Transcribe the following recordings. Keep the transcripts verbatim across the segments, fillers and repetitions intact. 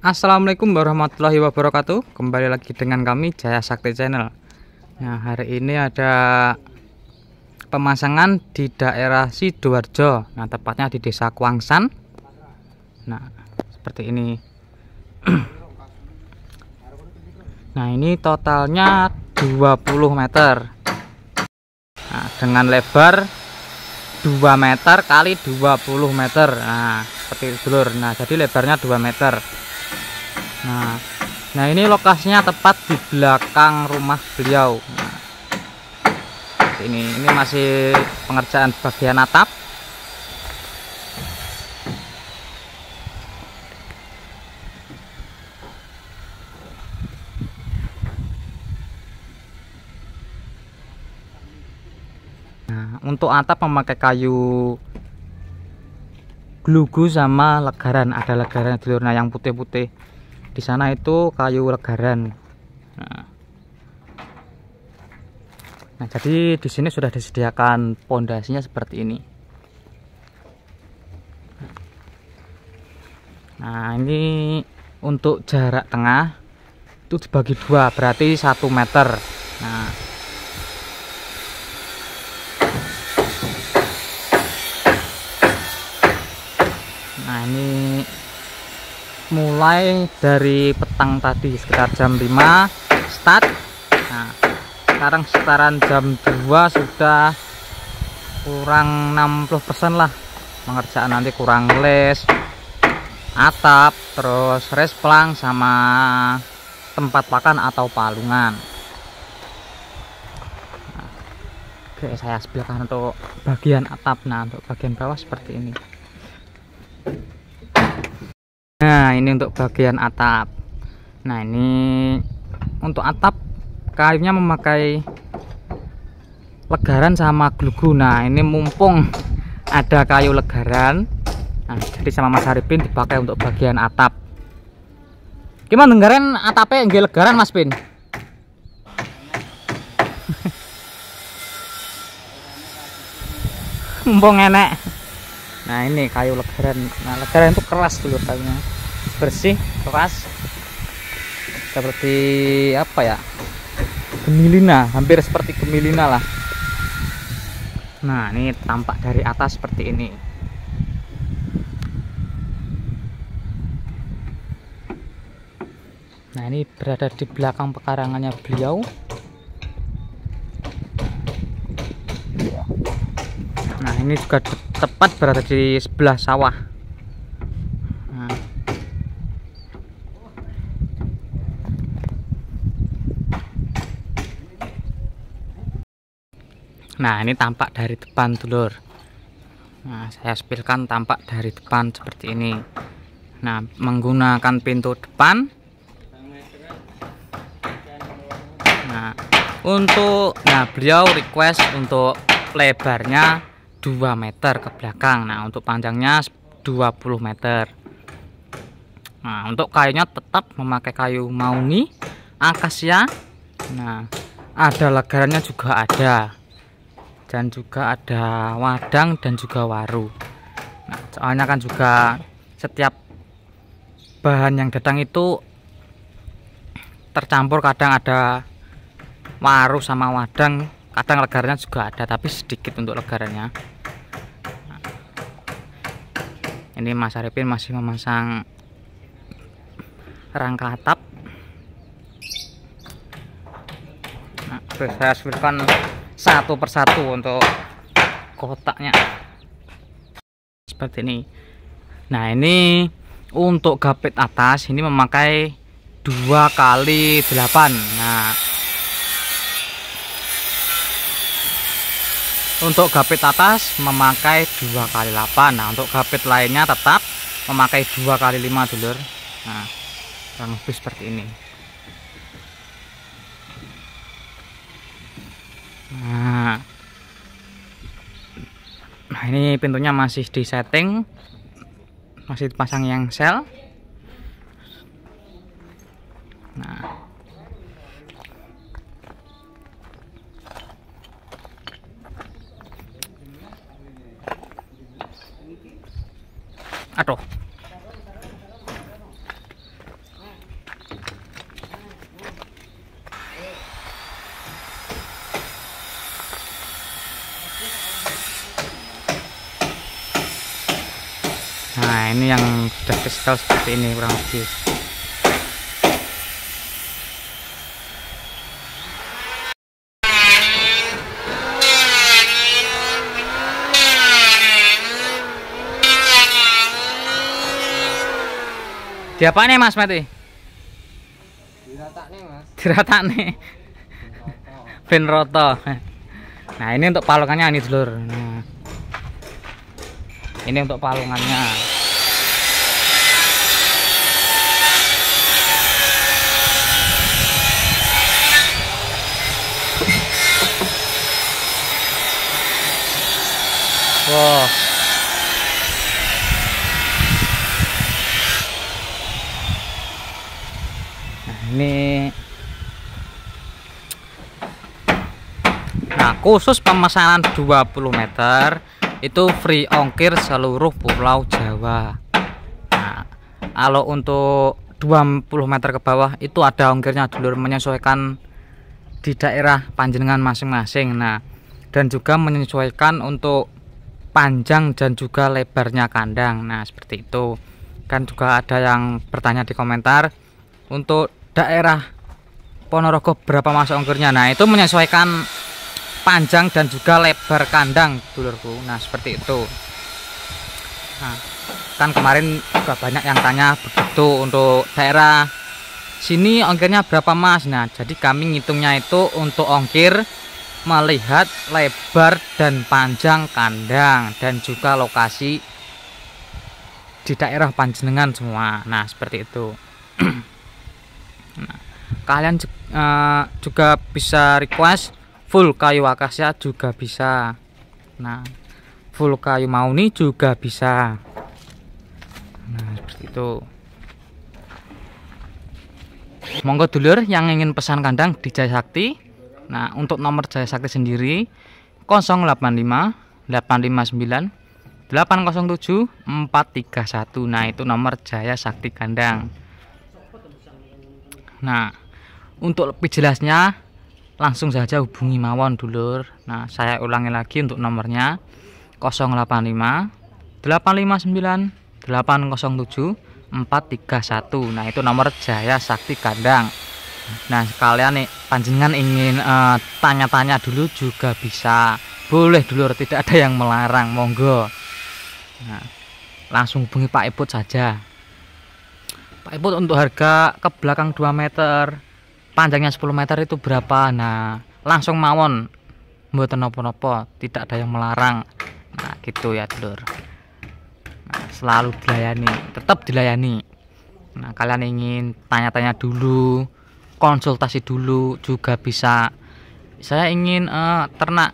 Assalamualaikum warahmatullahi wabarakatuh. Kembali lagi dengan kami Jaya Sakti Channel. Nah, hari ini ada pemasangan di daerah Sidoarjo. Nah, tepatnya di Desa Kuangsan. Nah, seperti ini. Nah, ini totalnya dua puluh meter. Nah, dengan lebar dua meter kali dua puluh meter. Nah, seperti itu, Lur. Nah, jadi lebarnya dua meter. Nah, nah ini lokasinya tepat di belakang rumah beliau. Nah, ini ini masih pengerjaan bagian atap. Nah, untuk atap memakai kayu glugu sama legaran. Ada legaran dulu. Nah, yang putih-putih di sana itu kayu legaran. Nah, nah jadi di sini sudah disediakan pondasinya seperti ini. Nah, ini untuk jarak tengah itu dibagi dua, berarti satu meter. Nah, nah ini mulai dari petang tadi sekitar jam lima start. Nah, sekarang sekitaran jam dua sudah kurang enam puluh persen lah pengerjaan. Nanti kurang les atap, terus resplang sama tempat pakan atau palungan. Nah, oke, saya sebelahkan untuk bagian atap. Nah, untuk bagian bawah seperti ini. Nah, ini untuk bagian atap. Nah, ini untuk atap kayunya memakai legaran sama glugu. Nah, ini mumpung ada kayu legaran, nah jadi sama Mas Arifin dipakai untuk bagian atap. Gimana dengerin atapnya nggih legaran, Mas Pin? Mumpung enek. Nah, ini kayu legaran. Nah, legaran itu keras dulu kayunya, bersih, keras, seperti apa ya, gemilina, hampir seperti gemilina lah. Nah, ini tampak dari atas seperti ini. Nah, ini berada di belakang pekarangannya beliau. Nah, ini juga tepat berada di sebelah sawah. Nah, nah ini tampak dari depan, dulur. Nah, saya spilkan tampak dari depan seperti ini. Nah, menggunakan pintu depan. Nah, untuk nah beliau request untuk lebarnya dua meter ke belakang. Nah, untuk panjangnya dua puluh meter. Nah, untuk kayunya tetap memakai kayu mahoni, akasia. Nah, ada legarannya juga ada. Dan juga ada wadang dan juga waru. Nah, soalnya kan juga setiap bahan yang datang itu tercampur, kadang ada waru sama wadang, kadang legarannya juga ada, tapi sedikit untuk legarannya. Nah, ini Mas Arifin masih memasang rangka atap. Nah, saya sebutkan satu persatu untuk kotaknya seperti ini. Nah, ini untuk gapit atas ini memakai dua kali delapan. Nah, untuk gapit atas memakai dua kali delapan. Nah, untuk gapit lainnya tetap memakai dua kali lima, dulur. Nah, kurang lebih seperti ini. Nah, nah ini pintunya masih di setting, masih dipasang yang sel. Nah, aduh, Nah ini yang sudah disetel seperti ini kurang lebih. Diapa nih Mas Mati? Diratak nih Mas. Diratak nih. Ben roto. Nah ini untuk palungannya ini dulur. Nah, ini untuk palungannya. Wow. Ini nah khusus pemesanan dua puluh meter itu free ongkir seluruh Pulau Jawa. Nah kalau untuk dua puluh meter ke bawah itu ada ongkirnya dulur, menyesuaikan di daerah panjenengan masing-masing. Nah dan juga menyesuaikan untuk panjang dan juga lebarnya kandang. Nah seperti itu kan. Juga ada yang bertanya di komentar untuk daerah Ponorogo berapa masuk ongkirnya. Nah itu menyesuaikan panjang dan juga lebar kandang dulurku. Nah seperti itu. Nah kan kemarin juga banyak yang tanya begitu, untuk daerah sini ongkirnya berapa Mas. Nah jadi kami ngitungnya itu untuk ongkir melihat lebar dan panjang kandang dan juga lokasi di daerah panjenengan semua. Nah seperti itu. Nah, kalian uh, juga bisa request full kayu akasia juga bisa. Nah full kayu mauni juga bisa. Nah seperti itu. Monggo dulur yang ingin pesan kandang di Jaya Sakti. Nah untuk nomor Jaya Sakti sendiri nol delapan lima delapan lima sembilan delapan nol tujuh empat tiga satu. Nah itu nomor Jaya Sakti kandang. Nah untuk lebih jelasnya langsung saja hubungi mawon dulur. Nah saya ulangi lagi untuk nomornya nol delapan lima delapan lima sembilan delapan nol tujuh empat tiga satu. Nah itu nomor Jaya Sakti kandang. Nah sekalian nih panjenengan ingin tanya-tanya uh, dulu juga bisa, boleh dulur, tidak ada yang melarang, monggo. Nah langsung hubungi Pak Iput saja. Pak Iput untuk harga ke belakang dua meter, panjangnya sepuluh meter itu berapa? Nah langsung mawon, mboten nopo-nopo, tidak ada yang melarang. Nah gitu ya dulur. Nah, selalu dilayani, tetap dilayani. Nah kalian ingin tanya-tanya dulu, konsultasi dulu juga bisa. Saya ingin uh, ternak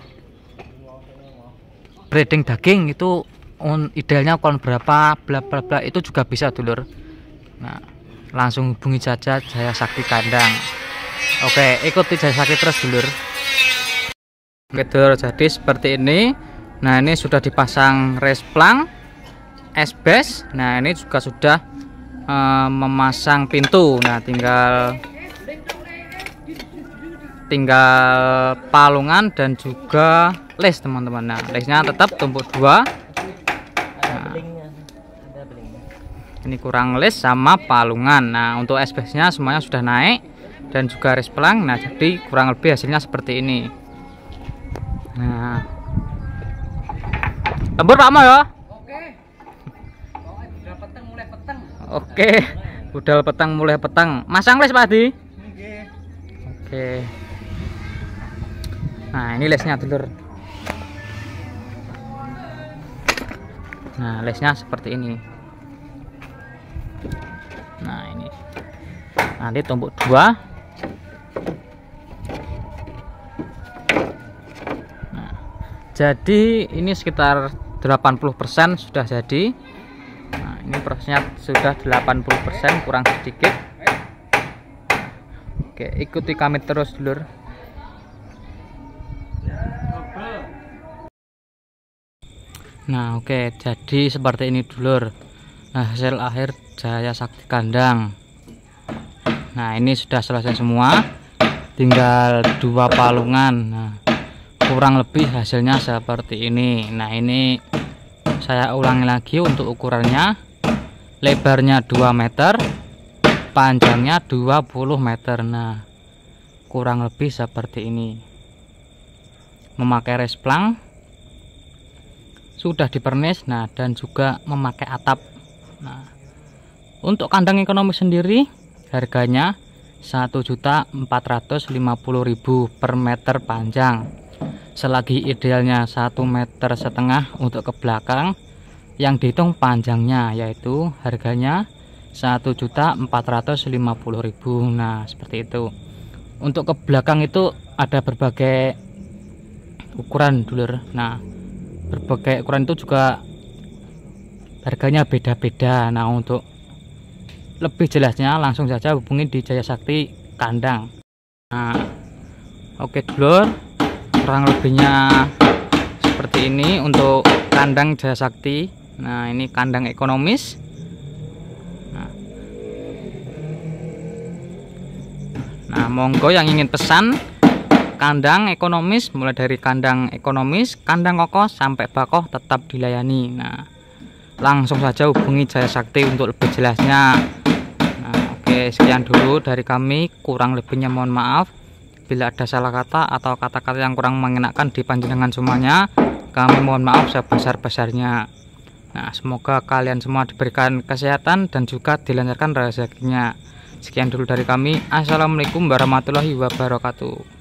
breeding daging itu un, idealnya kon berapa, bla bla bla, itu juga bisa dulur. Nah langsung hubungi saja Jaya Sakti kandang. Oke ikuti Jaya Sakti terus dulur. Oke dulur, jadi seperti ini. Nah ini sudah dipasang resplang esbes. Nah ini juga sudah uh, memasang pintu. Nah tinggal tinggal palungan dan juga les teman-teman. Nah lesnya tetap tumpuk dua. Nah, ini kurang les sama palungan. Nah untuk esbesnya semuanya sudah naik dan juga resplang. Nah jadi kurang lebih hasilnya seperti ini. Nah lembur Pak Mo ya. Oke, budal petang mulai petang. Masang les Pak Adi. Oke. Nah ini lesnya dulur. Nah lesnya seperti ini. Nah ini nanti tumpuk dua. Nah, jadi ini sekitar delapan puluh persen sudah jadi. Nah ini prosesnya sudah delapan puluh persen, kurang sedikit. Oke ikuti kami terus dulur. Nah oke jadi seperti ini dulur. Nah hasil akhir Jaya Sakti kandang. Nah ini sudah selesai semua, tinggal dua palungan. Nah kurang lebih hasilnya seperti ini. Nah ini Saya ulangi lagi untuk ukurannya. Lebarnya dua meter, panjangnya dua puluh meter. Nah, kurang lebih seperti ini. Memakai resplang, sudah dipernis, nah, dan juga memakai atap. Nah, untuk kandang ekonomi sendiri harganya satu juta empat ratus lima puluh ribu per meter panjang. Selagi idealnya satu meter setengah untuk ke belakang, yang dihitung panjangnya yaitu harganya satu juta empat ratus lima puluh ribu. Nah, seperti itu. Untuk ke belakang itu ada berbagai ukuran, dulur. Nah, berbagai ukuran itu juga harganya beda-beda. Nah, untuk lebih jelasnya langsung saja hubungi di Jaya Sakti Kandang. Nah, oke dulur, kurang lebihnya seperti ini untuk kandang Jaya Sakti. Nah, ini kandang ekonomis. Nah, nah monggo yang ingin pesan kandang ekonomis, mulai dari kandang ekonomis, kandang kokoh sampai bakoh tetap dilayani. Nah, langsung saja hubungi Jaya Sakti untuk lebih jelasnya. Oke, sekian dulu dari kami, kurang lebihnya mohon maaf. Bila ada salah kata atau kata-kata yang kurang mengenakan di panjenengan semuanya, kami mohon maaf sebesar-besarnya. Nah, semoga kalian semua diberikan kesehatan dan juga dilancarkan rezekinya. Sekian dulu dari kami. Assalamualaikum warahmatullahi wabarakatuh.